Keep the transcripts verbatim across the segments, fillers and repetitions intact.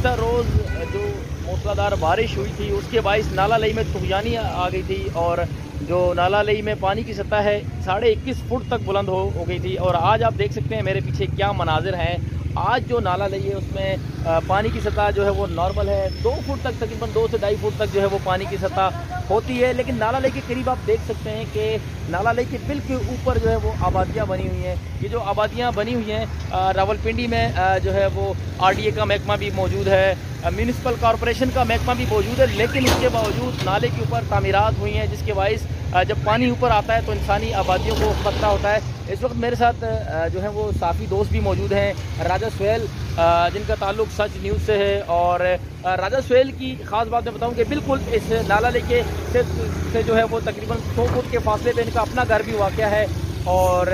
गुज़िश्ता रोज़ जो मूसलाधार बारिश हुई थी उसके बाइस नाला लई में तुग़यानी आ गई थी और जो नाला लई में पानी की सतह है साढ़े इक्कीस फुट तक बुलंद हो, हो गई थी। और आज आप देख सकते हैं मेरे पीछे क्या मनाजिर हैं। आज जो नाला लई है उसमें आ, पानी की सतह जो है वो नॉर्मल है, दो फुट तक तकरीबन दो से ढाई फुट तक जो है वो पानी की सतह होती है। लेकिन नाला लई के करीब आप देख सकते हैं कि नाला लई के बिल्कुल ऊपर जो है वो आबादियाँ बनी हुई हैं। ये जो आबादियाँ बनी हुई हैं रावलपिंडी में आ, जो है वो आर डी ए का महकमा भी मौजूद है, म्यूनिसिपल कॉरपोरेशन का महकमा भी मौजूद है। लेकिन इसके बावजूद नाले के ऊपर तामीरात हुई हैं जिसके बाइस जब पानी ऊपर आता है तो इंसानी आबादियों को खतरा होता है। इस वक्त मेरे साथ जो है वो साफ़ी दोस्त भी मौजूद हैं, राजा सुहेल जिनका ताल्लुक़ सच न्यूज़ से है। और राजा सुहेल की ख़ास बात मैं बताऊं कि बिल्कुल इस नाला लेके से, से जो है वो तकरीबन सौ फुट के फासले पे इनका अपना घर भी वाक़या है। और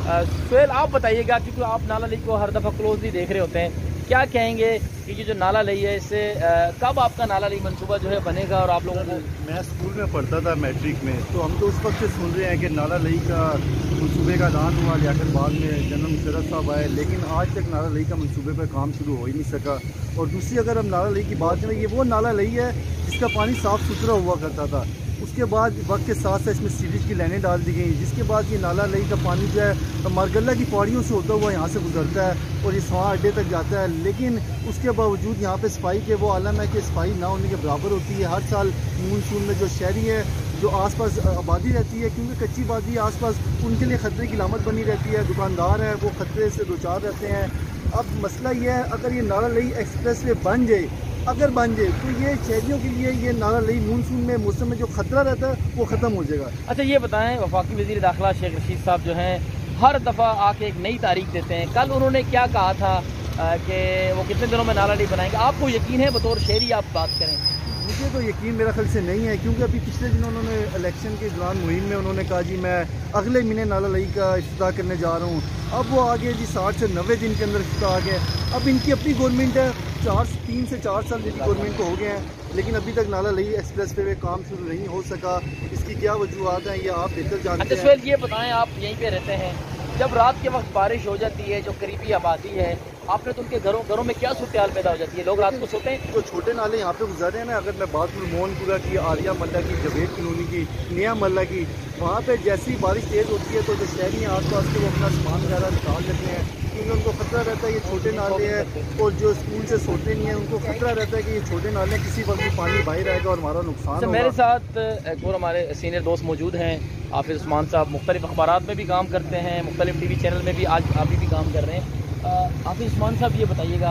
सुहेल आप बताइएगा, क्योंकि आप नाला लेक को हर दफ़ा क्लोजली देख रहे होते हैं, क्या कहेंगे कि ये जो नाला लई है इससे कब आपका नाला लई मनसूबा जो है बनेगा और आप लोगों को? मैं स्कूल में पढ़ता था मैट्रिक में, तो हम तो उस वक्त से सुन रहे हैं कि नाला लई का मनसूबे का ऐलान हुआ, लियाकत बाद में जनरल मुशर्रफ साहब आए, लेकिन आज तक नाला लई का मनसूबे पर काम शुरू हो ही नहीं सका। और दूसरी अगर हम नाला लई की बात करें, ये वो नाला लई है जिसका पानी साफ़ सुथरा हुआ करता था। उसके बाद वक्त के साथ साथ इसमें सीरीज की लाइनें डाल दी गई, जिसके बाद ये नाला लई का पानी जो है मारगल्ला की पहाड़ियों से होता हुआ यहाँ से गुजरता है और ये सवा अड्डे तक जाता है। लेकिन उसके बावजूद यहाँ पे सफाई के वो आलम है कि सफाई ना होने के बराबर होती है। हर साल मानसून में जो शहरी है, जो आसपास आबादी रहती है, क्योंकि कच्ची आबादी आसपास, उनके लिए ख़तरे की लामत बनी रहती है। दुकानदार हैं वो ख़तरे से दो चार रहते हैं। अब मसला ये है, अगर ये नाला लई एक्सप्रेस वे बन जाए, अगर बन जाए तो ये शहरियों के लिए ये नाला लई मानसून में मौसम में जो खतरा रहता है वो ख़त्म हो जाएगा। अच्छा ये बताएं, वफाकी वज़ीर दाखिला शेख रशीद साहब जो हैं हर दफ़ा आके एक नई तारीख देते हैं। कल उन्होंने क्या कहा था कि वो कितने दिनों में नाला लई बनाएंगे? आपको यकीन है बतौर शहरी आप बात करें? मुझे तो यकीन मेरा ख्याल से नहीं है, क्योंकि अभी पिछले दिनों उन्होंने इलेक्शन के दौरान मुहिम में उन्होंने कहा जी मैं अगले महीने नाला लई का इफ्तिताह करने जा रहा हूँ। अब वो आगे जी साठ से नब्बे दिन के अंदर इफ्तिताह आ गया। अब इनकी अपनी गवर्नमेंट है, चार तीन से चार साल इनकी गवर्नमेंट को हो गए हैं, लेकिन अभी तक नाला लई एक्सप्रेस पे काम शुरू नहीं हो सका। इसकी क्या वजूहत हैं ये आप बेहतर जानते हैं। अच्छा ये बताएं, आप यहीं पे रहते हैं, जब रात के वक्त बारिश हो जाती है, जो करीबी आबादी है, आपने तो उनके घरों घरों में क्या सूरत हाल पैदा हो जाती है? लोग रात को सोते हैं? जो छोटे नाले यहाँ पे गुजर हैं ना, अगर मैं बात करूँ मोहनपुरा की, आर्या मल्ला की, जवेद कलोनी की, नया मल्ला की, वहाँ पे जैसी बारिश तेज़ होती है तो जो शहरी हैं आस पास के वो अपना सामान वगैरह निकाल लेते हैं, क्योंकि उनको खतरा रहता है ये छोटे नाले हैं। और जो स्कूल से सोते नहीं हैं उनको खतरा रहता है कि ये छोटे नाले किसी वक्त भी पानी बाहर आएगा और हमारा नुकसान होगा। मेरे साथ एक और हमारे सीनियर दोस्त मौजूद हैं, हाफिज़ उस्मान साहब, मुख्तलिफ अखबारात में भी काम करते हैं, मुख्तलिफ टी वी चैनल में भी आज अभी भी काम कर रहे हैं। हाफिज़ उस्मान साहब ये बताइएगा,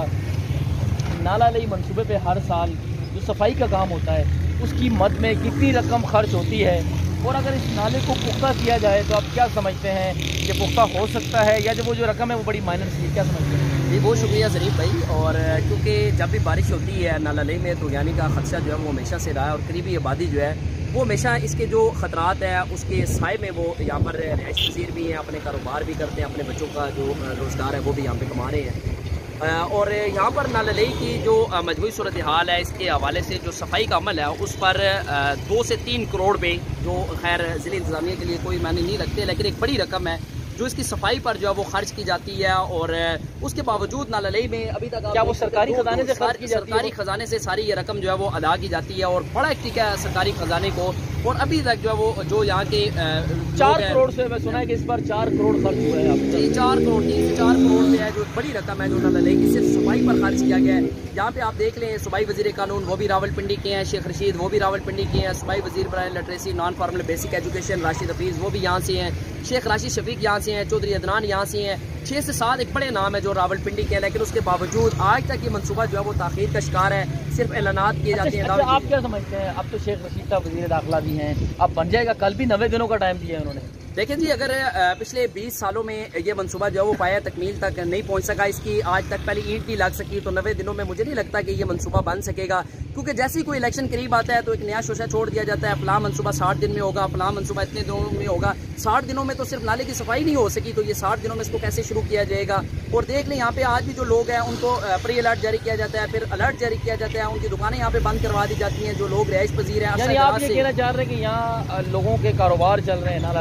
नाला लई मनसूबे पे हर साल जो सफाई का काम होता है उसकी मद में कितनी रकम खर्च होती है, और अगर इस नाले को पुख्ता किया जाए तो आप क्या समझते हैं कि पुख्ता हो सकता है, या जो वो जो रकम है वो बड़ी माइनर सी है, क्या समझते हैं? जी बहुत शुक्रिया ज़रीफ भाई। और क्योंकि जब भी बारिश होती है नाला लई में तो यानी का खदशा जो है वो हमेशा से रहा है, और करीबी आबादी जो है वो हमेशा इसके जो ख़तरात है उसके साए में वो यहाँ पर रिहाइश पज़ीर भी हैं, अपने कारोबार भी करते हैं, अपने बच्चों का जो रोज़गार है वो भी यहाँ पे कमा रहे हैं। और यहाँ पर नाला लई की जो मजमूई सूरत हाल है, इसके हवाले से जो सफाई का अमल है उस पर दो से तीन करोड़ पे, जो खैर ज़िले इंतज़ामिया के लिए कोई मायने नहीं रखते, लेकिन एक बड़ी रकम है जो इसकी सफाई पर जो है वो खर्च की जाती है। और उसके बावजूद नाला लई में अभी तक क्या वो सरकारी खजाने से खर्च की जाती है? सरकारी खजाने से सारी ये रकम जो है वो अदा की जाती है, और बड़ा एक टीका है सरकारी खजाने को। और अभी तक जो है वो जो यहाँ के चार करोड़ से, मैं सुना है कि इस बार चार करोड़ खर्च हुआ है। जी चार करोड़ तीन से चार करोड़ से है, जो बड़ी रकम है जो नाला लई की सिर्फ सफाई पर खर्च किया गया है। यहाँ पे आप देख लें, सूबाई वज़ीर कानून वो भी रावलपिंडी के हैं, शेख रशीद वो भी रावलपिंडी के हैं, सूबाई वज़ीर बराए literacy non formal basic education Rashid Hafeez वो भी यहाँ से हैं, शेख राशिद शफीक यहाँ से हैं, चौधरी अदनान यहाँ से हैं। छः से सात एक बड़े नाम है जो रावलपिंडी के हैं, लेकिन उसके बावजूद आज तक ये मनसूबा जो है वो ताख़ीर का शिकार है, सिर्फ ऐलानात किए जाते हैं। अच्छा, आप क्या समझते हैं? अब तो शेख रशीद साहब वज़ीर दाखिला भी हैं, अब बन जाएगा, कल भी नब्बे दिनों का टाइम दिया है उन्होंने। देखें जी, अगर पिछले बीस सालों में ये मनसूबा जो है वो पाया तकमील तक नहीं पहुंच सका, इसकी आज तक पहले ईंट नहीं लग सकी, तो नब्बे दिनों में मुझे नहीं लगता कि ये मनसूबा बन सकेगा। क्योंकि जैसे ही कोई इलेक्शन करीब आता है तो एक नया शोशा छोड़ दिया जाता है, फलां मनसूबा साठ दिन में होगा, फलां मनसूबा इतने दिनों में होगा। साठ दिनों में तो सिर्फ नाले की सफाई नहीं हो सकी, तो ये साठ दिनों में इसको कैसे शुरू किया जाएगा? और देख लें यहाँ पे आज भी जो लोग हैं उनको प्री अलर्ट जारी किया जाता है, फिर अलर्ट जारी किया जाता है, उनकी दुकानें यहाँ पे बंद करवा दी जाती हैं, जो लोग रिहाइश पजीर हैं। यानी आप ये कहना चाह रहे हैं कि यहाँ लोगों के कारोबार चल रहे हैं नाला लई के नाम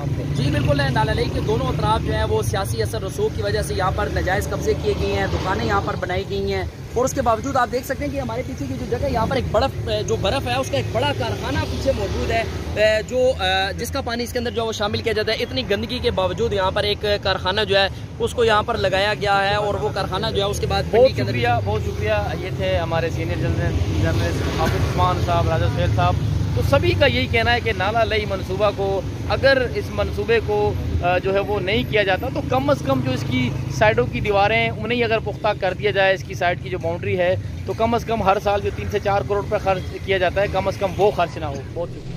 आपको। जी बिल्कुल है, नाला लेक के दोनों अतराफ जो है वो सियासी असर रसूख की वजह से यहाँ पर नाजायज़ कब्जे किए गए हैं, दुकानें यहाँ पर बनाई गई हैं और उसके बावजूद आप देख सकते हैं कि हमारे पीछे की जो जगह यहाँ पर एक बर्फ जो बर्फ़ है उसका एक बड़ा कारखाना पीछे मौजूद है जो जिसका पानी इसके अंदर जो वो शामिल किया जाता है। इतनी गंदगी के बावजूद यहाँ पर एक कारखाना जो है उसको यहाँ पर लगाया गया है और वो कारखाना जो है उसके बाद बहुत शुक्रिया बहुत शुक्रिया। ये थे हमारे सीनियर जर्नलिस्ट हाफिज उस्मान साहब, राजा सुहेल साहब। तो सभी का यही कहना है कि नाला लई मनसूबा को अगर इस मनसूबे को जो है वो नहीं किया जाता तो कम अज़ कम जो इसकी साइडों की दीवारें उन्हें अगर पुख्ता कर दिया जाए, इसकी साइड की जो बाउंड्री है, तो कम अज़ कम हर साल जो तीन से चार करोड़ रुपये खर्च किया जाता है कम अज़ कम वो खर्च ना हो। बहुत शुक्रिया।